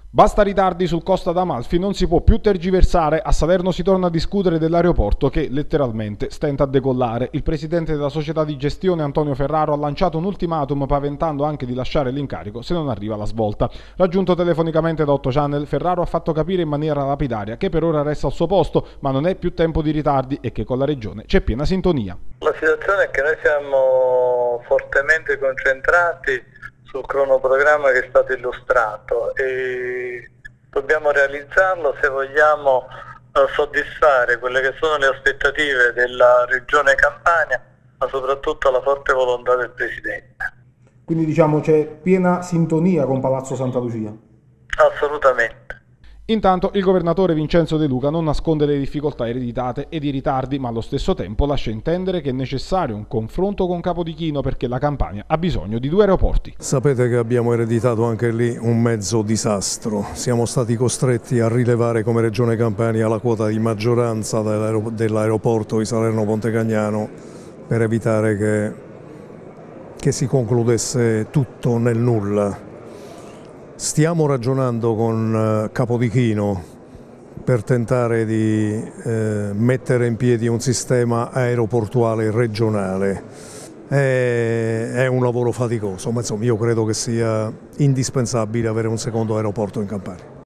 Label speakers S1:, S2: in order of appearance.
S1: Basta ritardi sul Costa d'Amalfi, non si può più tergiversare, a Salerno si torna a discutere dell'aeroporto che letteralmente stenta a decollare. Il presidente della società di gestione Antonio Ferraro ha lanciato un ultimatum paventando anche di lasciare l'incarico se non arriva la svolta. Raggiunto telefonicamente da 8 Channel, Ferraro ha fatto capire in maniera lapidaria che per ora resta al suo posto, ma non è più tempo di ritardi e che con la regione c'è piena sintonia.
S2: La situazione è che noi siamo fortemente concentrati sul cronoprogramma che è stato illustrato e dobbiamo realizzarlo se vogliamo soddisfare quelle che sono le aspettative della Regione Campania, ma soprattutto la forte volontà del Presidente.
S3: Quindi diciamo c'è piena sintonia con Palazzo Santa Lucia?
S2: Assolutamente.
S1: Intanto il governatore Vincenzo De Luca non nasconde le difficoltà ereditate ed i ritardi, ma allo stesso tempo lascia intendere che è necessario un confronto con Capodichino perché la Campania ha bisogno di 2 aeroporti.
S4: Sapete che abbiamo ereditato anche lì un mezzo disastro. Siamo stati costretti a rilevare come Regione Campania la quota di maggioranza dell'aeroporto di Salerno Ponte Cagnano per evitare che si concludesse tutto nel nulla. Stiamo ragionando con Capodichino per tentare di mettere in piedi un sistema aeroportuale regionale. È un lavoro faticoso, ma insomma io credo che sia indispensabile avere un secondo aeroporto in Campania.